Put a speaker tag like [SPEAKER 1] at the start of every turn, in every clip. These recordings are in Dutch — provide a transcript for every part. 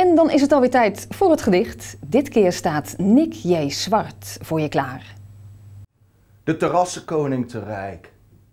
[SPEAKER 1] En dan is het alweer tijd voor het gedicht. Dit keer staat Nick J. Zwart voor je klaar.
[SPEAKER 2] De terrassenkoning te rijk.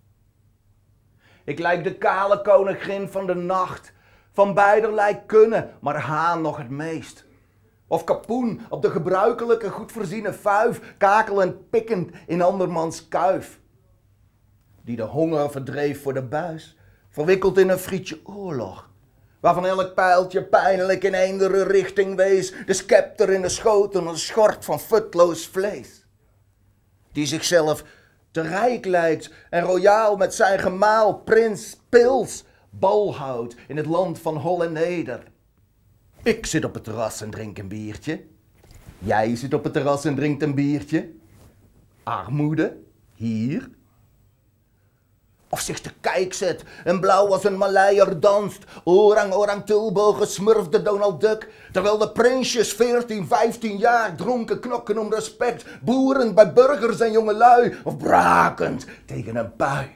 [SPEAKER 2] Ik lijk de kale koningin van de nacht. Van beiderlei kunnen, maar haan nog het meest. Of kapoen op de gebruikelijke goed voorziene vuif, kakelend pikkend in andermans kuif. Die de honger verdreef voor de buis, verwikkeld in een frietje oorlog. Waarvan elk pijltje pijnlijk in eendere richting wees, de scepter in de schoten, een schort van futloos vlees. Die zichzelf te rijk lijkt en royaal met zijn gemaal prins Pils bal houdt in het land van hol en neder. Ik zit op het terras en drink een biertje. Jij zit op het terras en drinkt een biertje. Armoede, hier. Of zich te kijk zet en blauw als een Maleier danst. Orang tulbogen smurfde Donald Duck. Terwijl de prinsjes 14, 15 jaar dronken knokken om respect. Boerend bij burgers en jongelui. Of brakend tegen een pui.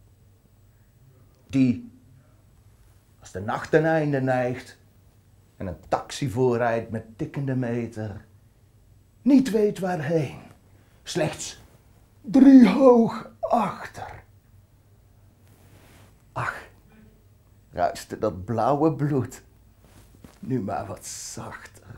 [SPEAKER 2] Die, als de nacht ten einde neigt en een taxi voorrijdt met tikkende meter, niet weet waarheen. Slechts 3 hoog achter. Ach, ruiste dat blauwe bloed nu maar wat zachter.